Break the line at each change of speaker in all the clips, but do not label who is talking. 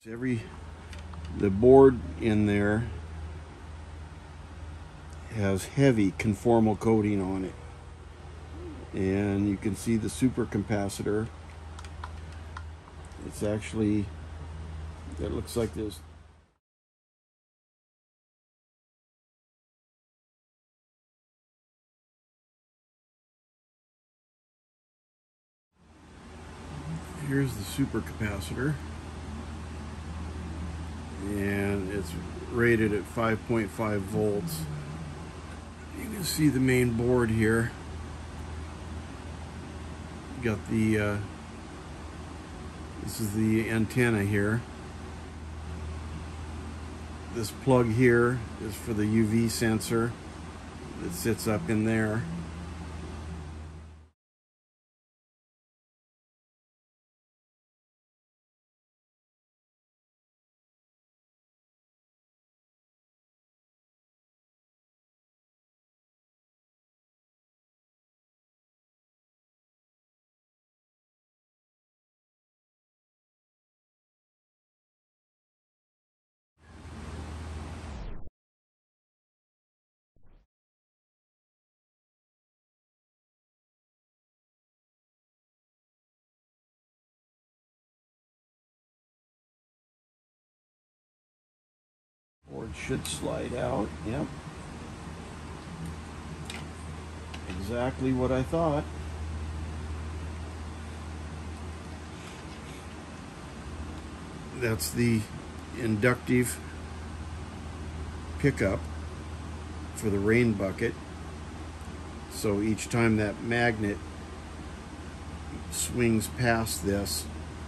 The board in there has heavy conformal coating on it, and you can see the super capacitor. It's actually, it looks like this. Here's the super capacitor, and it's rated at 5.5 volts. You can see the main board here. You got the this is the antenna here. This plug here is for the UV sensor that sits up in there. Board should slide out. Yep. Exactly what I thought. That's the inductive pickup for the rain bucket. So each time that magnet swings past this,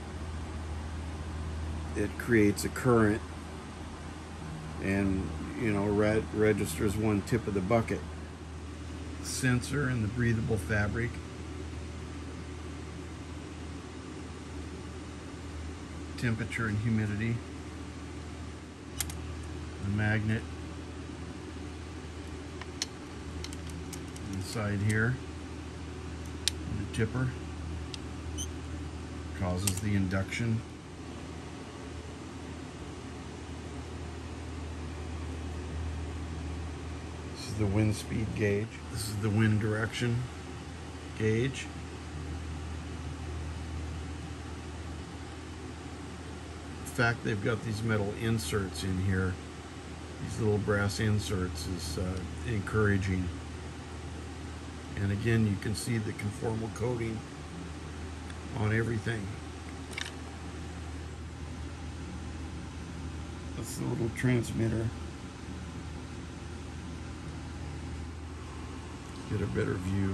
it creates a current and, you know, registers one tip of the bucket. Sensor and the breathable fabric. Temperature and humidity. The magnet inside here. And the tipper causes the induction. This is the wind speed gauge. This is the wind direction gauge. The fact they've got these metal inserts in here, these little brass inserts, is encouraging. And again, you can see the conformal coating on everything. That's the little transmitter. Get a better view.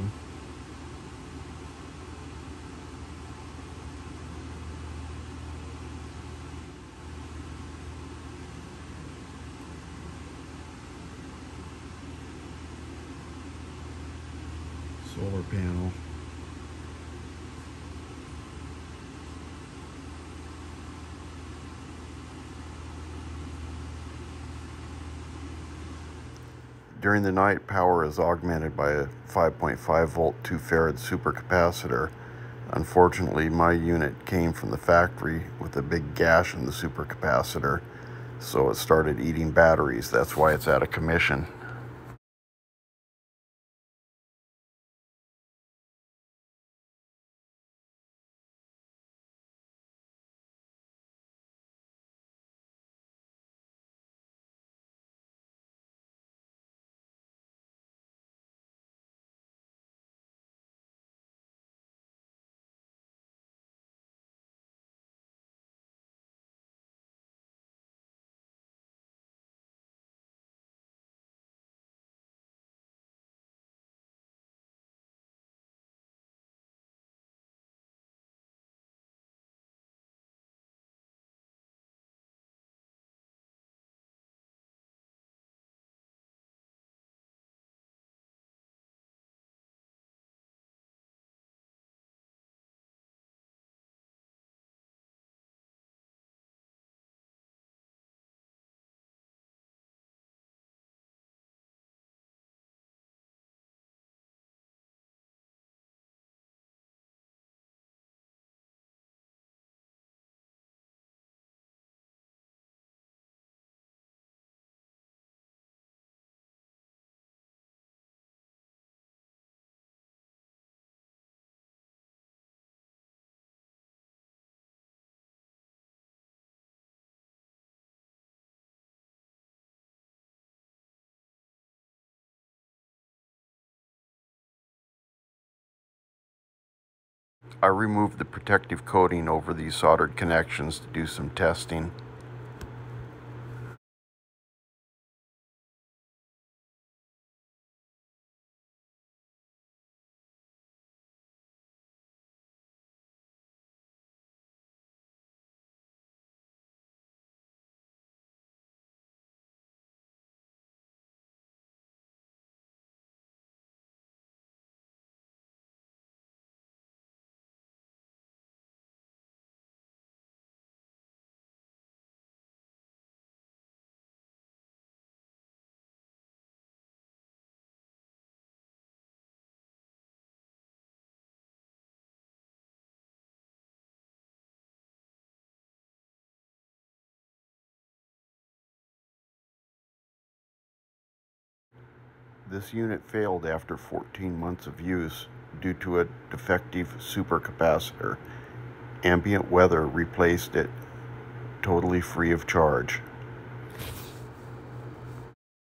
Solar panel. During the night, power is augmented by a 5.5 volt 2 farad supercapacitor. Unfortunately, my unit came from the factory with a big gash in the supercapacitor, so it started eating batteries. That's why it's out of commission. I removed the protective coating over these soldered connections to do some testing. This unit failed after 14 months of use due to a defective supercapacitor. Ambient Weather replaced it totally free of charge.